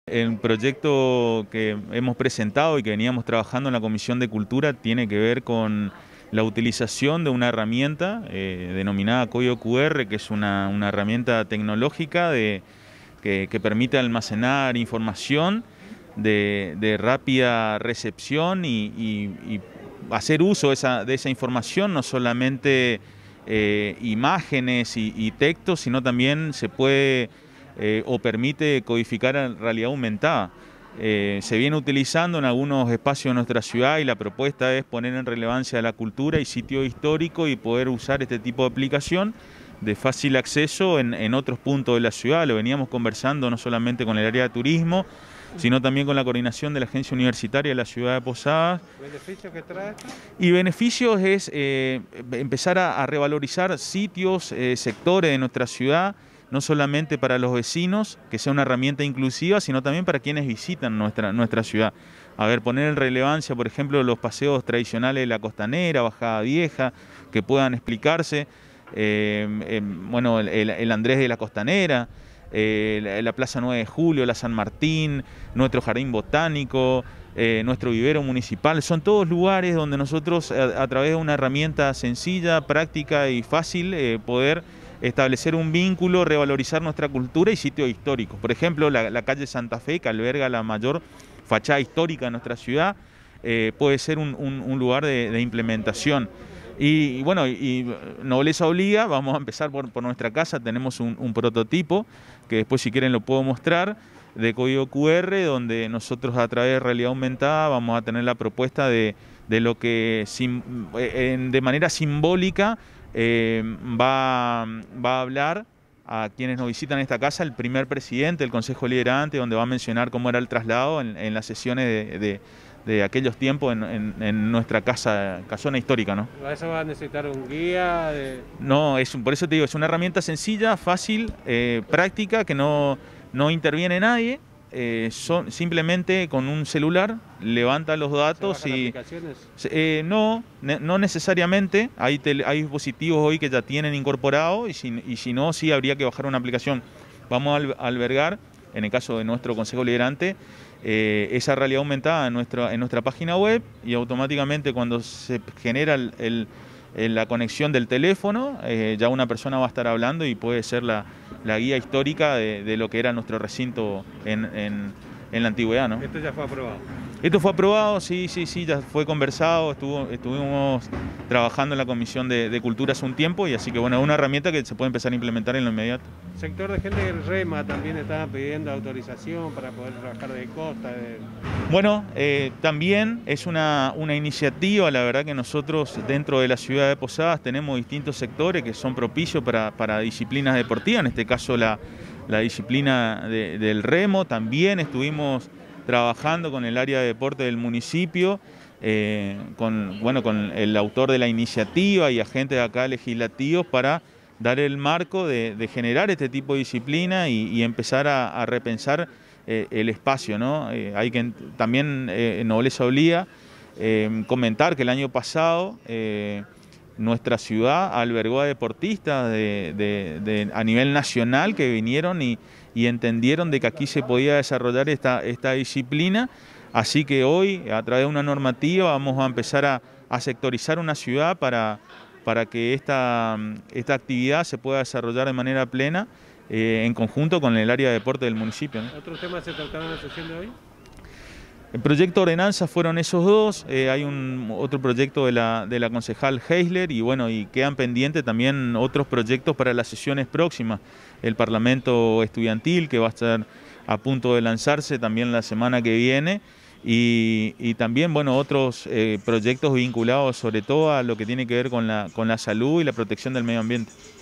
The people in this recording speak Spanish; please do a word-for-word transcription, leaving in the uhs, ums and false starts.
El proyecto que hemos presentado y que veníamos trabajando en la Comisión de Cultura tiene que ver con la utilización de una herramienta eh, denominada código cu erre, que es una, una herramienta tecnológica de, que, que permite almacenar información de, de rápida recepción y, y, y hacer uso de esa, de esa información, no solamente eh, imágenes y, y textos, sino también se puede Eh, o permite codificar en realidad aumentada. Eh, se viene utilizando en algunos espacios de nuestra ciudad y la propuesta es poner en relevancia la cultura y sitio histórico y poder usar este tipo de aplicación de fácil acceso en, en otros puntos de la ciudad. Lo veníamos conversando no solamente con el área de turismo, sino también con la coordinación de la Agencia Universitaria de la Ciudad de Posadas. ¿Beneficios que trae esto? Y beneficios es eh, empezar a, a revalorizar sitios, eh, sectores de nuestra ciudad, no solamente para los vecinos, que sea una herramienta inclusiva, sino también para quienes visitan nuestra, nuestra ciudad. A ver, poner en relevancia, por ejemplo, los paseos tradicionales de la Costanera, Bajada Vieja, que puedan explicarse, eh, eh, bueno, el, el Andrés de la Costanera, eh, la, la Plaza nueve de Julio, la San Martín, nuestro Jardín Botánico, eh, nuestro vivero municipal, son todos lugares donde nosotros, a, a través de una herramienta sencilla, práctica y fácil, eh, poder establecer un vínculo, revalorizar nuestra cultura y sitios históricos. Por ejemplo, la, la calle Santa Fe, que alberga la mayor fachada histórica de nuestra ciudad, eh, puede ser un, un, un lugar de, de implementación. Y, y bueno, y nobleza obliga, vamos a empezar por, por nuestra casa, tenemos un, un prototipo, que después si quieren lo puedo mostrar, de código cu erre, donde nosotros a través de realidad aumentada vamos a tener la propuesta de, de lo que sim, eh, de manera simbólica Eh, va, va a hablar a quienes nos visitan esta casa el primer presidente del Consejo Deliberante, donde va a mencionar cómo era el traslado en, en las sesiones de, de, de aquellos tiempos en, en, en nuestra casa, casona histórica, ¿no? ¿Para eso va a necesitar un guía? De... No, es, por eso te digo, es una herramienta sencilla, fácil, eh, práctica, que no, no interviene nadie. Eh, son, simplemente con un celular levanta los datos ¿Se y aplicaciones? Eh, no, ne, no necesariamente. Hay, tele, hay dispositivos hoy que ya tienen incorporado y si, y si no, sí habría que bajar una aplicación. Vamos a, al, a albergar, en el caso de nuestro Consejo Deliberante, eh, esa realidad aumentada en nuestra, en nuestra página web y automáticamente cuando se genera el, el, el, la conexión del teléfono, eh, ya una persona va a estar hablando y puede ser la, la guía histórica de, de lo que era nuestro recinto en, en, en la antigüedad, ¿no? ¿Esto ya fue aprobado? Esto fue aprobado, sí, sí, sí, ya fue conversado, estuvo, estuvimos trabajando en la Comisión de, de Cultura hace un tiempo y así que bueno, es una herramienta que se puede empezar a implementar en lo inmediato. Sector de gente del REMA también estaba pidiendo autorización para poder trabajar de costa. De... Bueno, eh, también es una, una iniciativa, la verdad que nosotros dentro de la ciudad de Posadas tenemos distintos sectores que son propicios para, para disciplinas deportivas, en este caso la, la disciplina de, del remo, también estuvimos trabajando con el área de deporte del municipio, eh, con, bueno, con el autor de la iniciativa y agentes acá legislativos para dar el marco de, de generar este tipo de disciplina y, y empezar a, a repensar eh, el espacio, ¿no? Eh, hay que también, eh, nobleza obliga, eh, comentar que el año pasado eh, nuestra ciudad albergó a deportistas de, de, de, a nivel nacional que vinieron y, y entendieron de que aquí se podía desarrollar esta, esta disciplina, así que hoy a través de una normativa vamos a empezar a, a sectorizar una ciudad para, para que esta, esta actividad se pueda desarrollar de manera plena eh, en conjunto con el área de deporte del municipio, ¿no? ¿Otros temas se trataron en la sesión de hoy? El proyecto de ordenanza fueron esos dos, eh, hay un otro proyecto de la, de la concejal Heisler y bueno, y quedan pendientes también otros proyectos para las sesiones próximas. El Parlamento Estudiantil, que va a estar a punto de lanzarse también la semana que viene, y, y también bueno, otros eh, proyectos vinculados sobre todo a lo que tiene que ver con la, con la salud y la protección del medio ambiente.